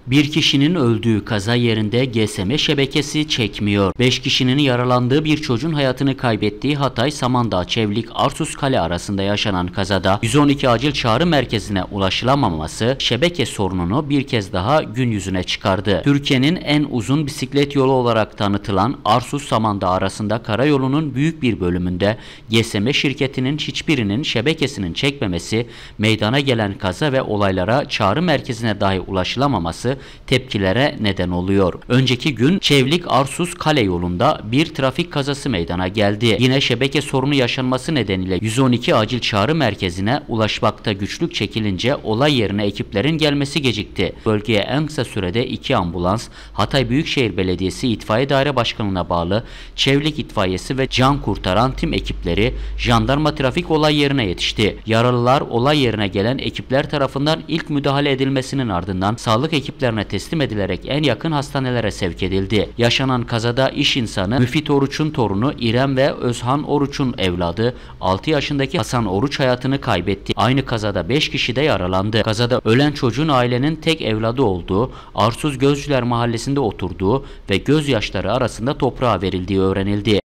Bir kişinin öldüğü kaza yerinde GSM şebekesi çekmiyor. 5 kişinin yaralandığı bir çocuğun hayatını kaybettiği Hatay Samandağ Çevlik Arsus Kale arasında yaşanan kazada 112 acil çağrı merkezine ulaşılamaması şebeke sorununu bir kez daha gün yüzüne çıkardı. Türkiye'nin en uzun bisiklet yolu olarak tanıtılan Arsus Samandağ arasında karayolunun büyük bir bölümünde GSM şirketinin hiçbirinin şebekesinin çekmemesi, meydana gelen kaza ve olaylara çağrı merkezine dahi ulaşılamaması tepkilere neden oluyor. Önceki gün Çevlik Arsus Kale yolunda bir trafik kazası meydana geldi. Yine şebeke sorunu yaşanması nedeniyle 112 acil çağrı merkezine ulaşmakta güçlük çekilince olay yerine ekiplerin gelmesi gecikti. Bölgeye en kısa sürede 2 ambulans, Hatay Büyükşehir Belediyesi İtfaiye Daire Başkanlığı'na bağlı Çevlik İtfaiyesi ve can kurtaran tim ekipleri jandarma trafik olay yerine yetişti. Yaralılar olay yerine gelen ekipler tarafından ilk müdahale edilmesinin ardından sağlık ekiplerine teslim edilerek en yakın hastanelere sevk edildi. Yaşanan kazada iş insanı Müfit Oruç'un torunu İrem ve Özhan Oruç'un evladı 6 yaşındaki Hasan Oruç hayatını kaybetti. Aynı kazada 5 kişi de yaralandı. Kazada ölen çocuğun ailenin tek evladı olduğu, Arsuz Gözcüler Mahallesi'nde oturduğu ve gözyaşları arasında toprağa verildiği öğrenildi.